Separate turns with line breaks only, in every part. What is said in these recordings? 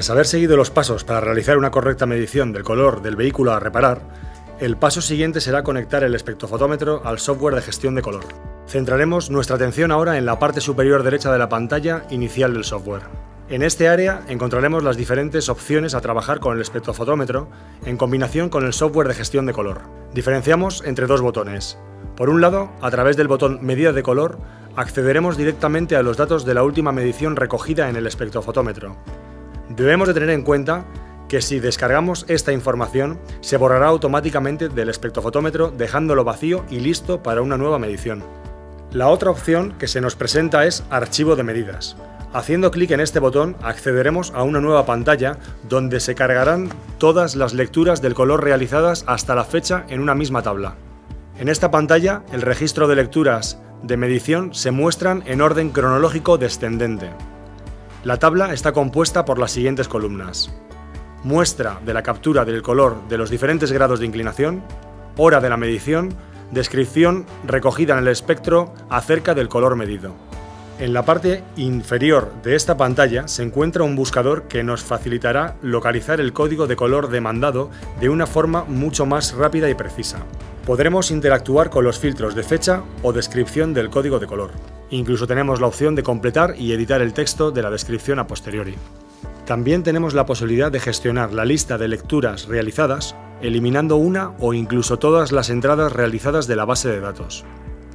Tras haber seguido los pasos para realizar una correcta medición del color del vehículo a reparar, el paso siguiente será conectar el espectrofotómetro al software de gestión de color. Centraremos nuestra atención ahora en la parte superior derecha de la pantalla inicial del software. En este área encontraremos las diferentes opciones a trabajar con el espectrofotómetro en combinación con el software de gestión de color. Diferenciamos entre dos botones. Por un lado, a través del botón Medida de color, accederemos directamente a los datos de la última medición recogida en el espectrofotómetro. Debemos de tener en cuenta que si descargamos esta información, se borrará automáticamente del espectrofotómetro dejándolo vacío y listo para una nueva medición. La otra opción que se nos presenta es Archivo de medidas. Haciendo clic en este botón accederemos a una nueva pantalla donde se cargarán todas las lecturas del color realizadas hasta la fecha en una misma tabla. En esta pantalla el registro de lecturas de medición se muestran en orden cronológico descendente. La tabla está compuesta por las siguientes columnas: muestra de la captura del color de los diferentes grados de inclinación, hora de la medición, descripción recogida en el espectro acerca del color medido. En la parte inferior de esta pantalla se encuentra un buscador que nos facilitará localizar el código de color demandado de una forma mucho más rápida y precisa. Podremos interactuar con los filtros de fecha o descripción del código de color. Incluso tenemos la opción de completar y editar el texto de la descripción a posteriori. También tenemos la posibilidad de gestionar la lista de lecturas realizadas, eliminando una o incluso todas las entradas realizadas de la base de datos.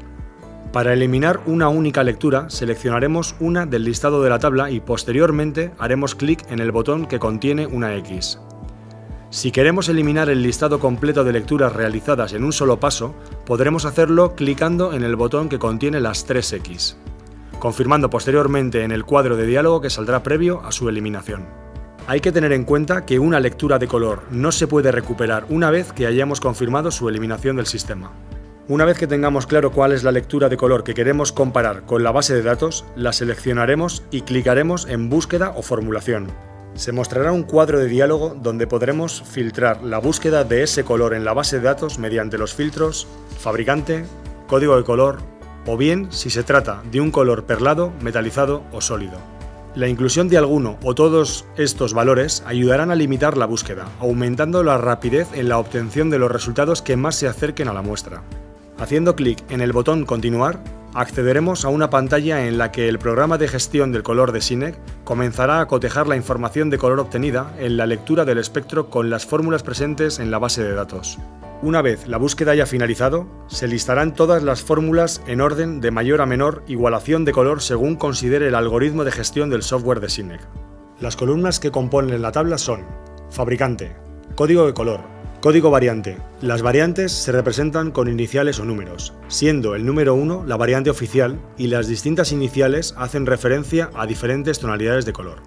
Para eliminar una única lectura, seleccionaremos una del listado de la tabla y posteriormente haremos clic en el botón que contiene una X. Si queremos eliminar el listado completo de lecturas realizadas en un solo paso, podremos hacerlo clicando en el botón que contiene las 3 X, confirmando posteriormente en el cuadro de diálogo que saldrá previo a su eliminación. Hay que tener en cuenta que una lectura de color no se puede recuperar una vez que hayamos confirmado su eliminación del sistema. Una vez que tengamos claro cuál es la lectura de color que queremos comparar con la base de datos, la seleccionaremos y clicaremos en Búsqueda o Formulación. Se mostrará un cuadro de diálogo donde podremos filtrar la búsqueda de ese color en la base de datos mediante los filtros Fabricante, Código de color o bien si se trata de un color perlado, metalizado o sólido. La inclusión de alguno o todos estos valores ayudarán a limitar la búsqueda, aumentando la rapidez en la obtención de los resultados que más se acerquen a la muestra. Haciendo clic en el botón Continuar, accederemos a una pantalla en la que el programa de gestión del color de SYNEC comenzará a cotejar la información de color obtenida en la lectura del espectro con las fórmulas presentes en la base de datos. Una vez la búsqueda haya finalizado, se listarán todas las fórmulas en orden de mayor a menor igualación de color según considere el algoritmo de gestión del software de SYNEC. Las columnas que componen la tabla son Fabricante, Código de color, Código variante. Las variantes se representan con iniciales o números, siendo el número 1 la variante oficial y las distintas iniciales hacen referencia a diferentes tonalidades de color.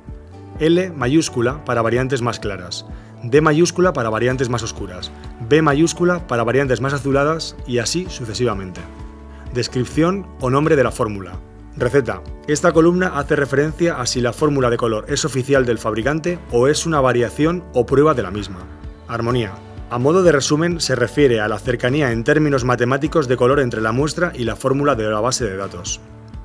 L mayúscula para variantes más claras, D mayúscula para variantes más oscuras, B mayúscula para variantes más azuladas y así sucesivamente. Descripción o nombre de la fórmula. Receta. Esta columna hace referencia a si la fórmula de color es oficial del fabricante o es una variación o prueba de la misma. Armonía. A modo de resumen, se refiere a la cercanía en términos matemáticos de color entre la muestra y la fórmula de la base de datos.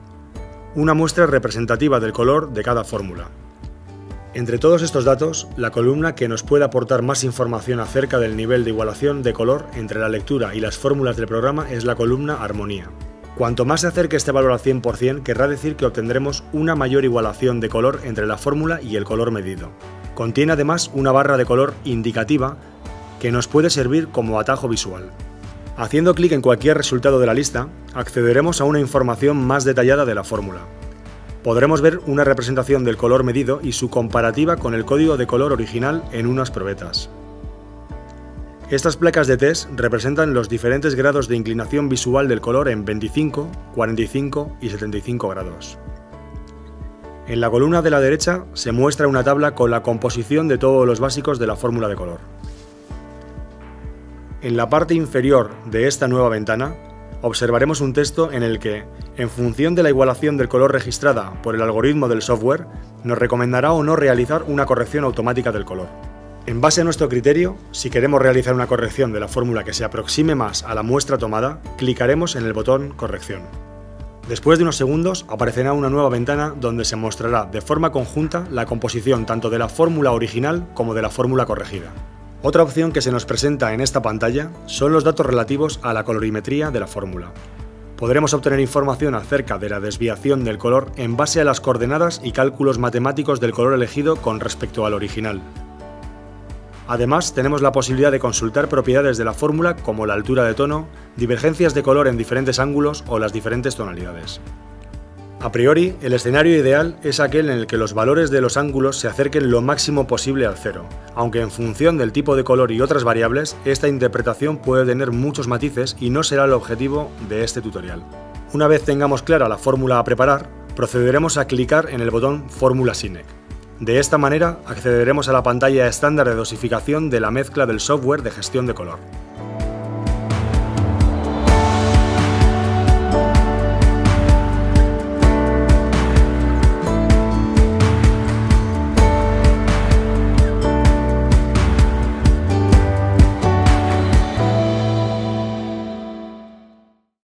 Una muestra representativa del color de cada fórmula. Entre todos estos datos, la columna que nos puede aportar más información acerca del nivel de igualación de color entre la lectura y las fórmulas del programa es la columna Armonía. Cuanto más se acerque este valor al 100%, querrá decir que obtendremos una mayor igualación de color entre la fórmula y el color medido. Contiene además una barra de color indicativa que nos puede servir como atajo visual. Haciendo clic en cualquier resultado de la lista, accederemos a una información más detallada de la fórmula. Podremos ver una representación del color medido y su comparativa con el código de color original en unas probetas. Estas placas de test representan los diferentes grados de inclinación visual del color en 25, 45 y 75 grados. En la columna de la derecha se muestra una tabla con la composición de todos los básicos de la fórmula de color. En la parte inferior de esta nueva ventana, observaremos un texto en el que, en función de la igualación del color registrada por el algoritmo del software, nos recomendará o no realizar una corrección automática del color. En base a nuestro criterio, si queremos realizar una corrección de la fórmula que se aproxime más a la muestra tomada, clicaremos en el botón Corrección. Después de unos segundos aparecerá una nueva ventana donde se mostrará de forma conjunta la composición tanto de la fórmula original como de la fórmula corregida. Otra opción que se nos presenta en esta pantalla son los datos relativos a la colorimetría de la fórmula. Podremos obtener información acerca de la desviación del color en base a las coordenadas y cálculos matemáticos del color elegido con respecto al original. Además, tenemos la posibilidad de consultar propiedades de la fórmula como la altura de tono, divergencias de color en diferentes ángulos o las diferentes tonalidades. A priori, el escenario ideal es aquel en el que los valores de los ángulos se acerquen lo máximo posible al cero, aunque en función del tipo de color y otras variables, esta interpretación puede tener muchos matices y no será el objetivo de este tutorial. Una vez tengamos clara la fórmula a preparar, procederemos a clicar en el botón Fórmula SINEC. De esta manera accederemos a la pantalla estándar de dosificación de la mezcla del software de gestión de color.